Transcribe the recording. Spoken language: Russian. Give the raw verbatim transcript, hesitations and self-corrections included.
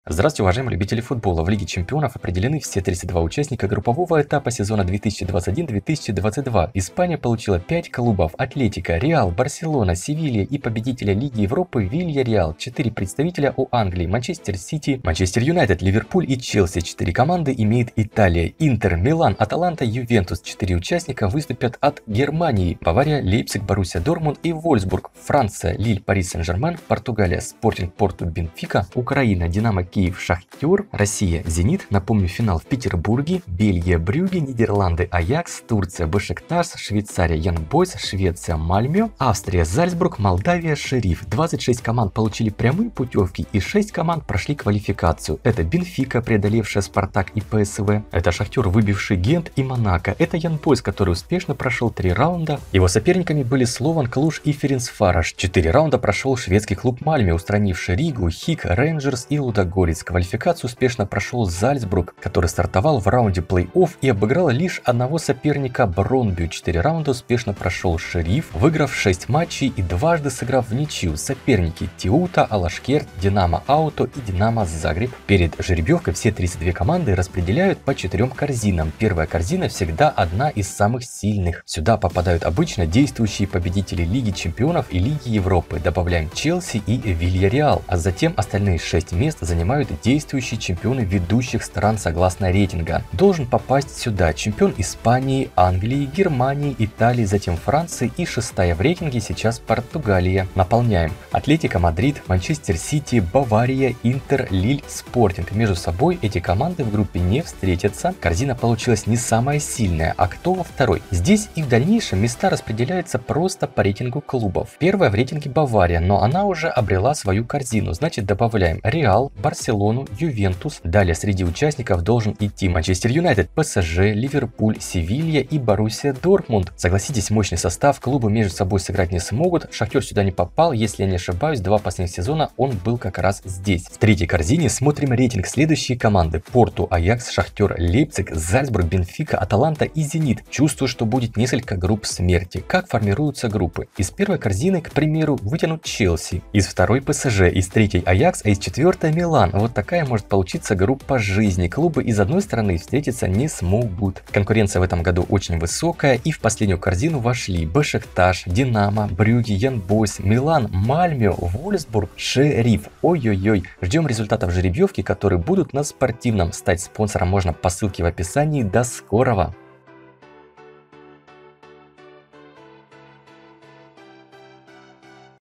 Здравствуйте, уважаемые любители футбола! В Лиге чемпионов определены все тридцать два участника группового этапа сезона две тысячи двадцать один — две тысячи двадцать два. Испания получила пять клубов: Атлетико, Реал, Барселона, Севилья и победителя Лиги Европы Вильяреал. четыре представителя у Англии: Манчестер Сити, Манчестер Юнайтед, Ливерпуль и Челси. четыре команды имеет Италия: Интер, Милан, Аталанта, Ювентус. четыре участника выступят от Германии: Бавария, Лейпциг, Боруссия Дортмунд и Вольсбург. Франция: Лиль, Пари Сен-Жермен, Португалия: Спортинг, Порту, Бенфика, Украина: Динамо Киев, Шахтер, Россия, Зенит, напомню, финал в Петербурге, Бельгия, Брюгге, Нидерланды, Аякс, Турция, Бешикташ, Швейцария, Янг Бойс, Швеция, Мальмё, Австрия, Зальцбург, Молдавия, Шериф. двадцать шесть команд получили прямые путевки и шесть команд прошли квалификацию. Это Бенфика, преодолевшая Спартак и ПСВ, это Шахтер, выбивший Гент и Монако, это Янг Бойс, который успешно прошел три раунда. Его соперниками были Слован, Клуж и Ференцварош. Четыре раунда прошел шведский клуб Мальмё, устранивший Ригу, Хик, Рейнджерс и Лудогорец. Квалификацию успешно прошел Зальцбург, который стартовал в раунде плей-офф и обыграл лишь одного соперника — Бронбю. Четыре раунда успешно прошел Шериф, выиграв шесть матчей и дважды сыграв в ничью. Соперники: Теута, Алашкерт, Динамо Ауто и Динамо Загреб. Перед жеребьевкой все тридцать две команды распределяют по четырем корзинам. Первая корзина всегда одна из самых сильных. Сюда попадают обычно действующие победители Лиги чемпионов и Лиги Европы. Добавляем Челси и Вильяреал, а затем остальные шесть мест занимают действующие чемпионы ведущих стран согласно рейтинга. Должен попасть сюда чемпион Испании, Англии, Германии, Италии, затем Франции и шестая в рейтинге сейчас Португалия. Наполняем: Атлетико Мадрид, Манчестер Сити, Бавария, Интер, Лиль, Спортинг. Между собой эти команды в группе не встретятся. Корзина получилась не самая сильная, а кто во второй? Здесь и в дальнейшем места распределяются просто по рейтингу клубов. Первая в рейтинге Бавария, но она уже обрела свою корзину, значит добавляем Реал, Барселону, Ювентус. Далее среди участников должен идти Манчестер Юнайтед, ПСЖ, Ливерпуль, Севилья и Боруссия Дортмунд. Согласитесь, мощный состав, клубы между собой сыграть не смогут. Шахтер сюда не попал, если я не ошибаюсь, два последних сезона он был как раз здесь. В третьей корзине смотрим рейтинг: следующие команды: Порту, Аякс, Шахтер, Лейпциг, Зальцбург, Бенфика, Аталанта и Зенит. Чувствую, что будет несколько групп смерти. Как формируются группы? Из первой корзины, к примеру, вытянут Челси, из второй ПСЖ, из третьей Аякс, а из четвертой Милан. Вот такая может получиться группа жизни. Клубы из одной стороны встретиться не смогут. Конкуренция в этом году очень высокая, и в последнюю корзину вошли Бешикташ, Динамо, Брюгге, Янг Бойс, Милан, Мальмё, Вольсбург, Шериф. Ой-ой-ой. Ждем результатов жеребьевки, которые будут на Спортивном. Стать спонсором можно по ссылке в описании. До скорого!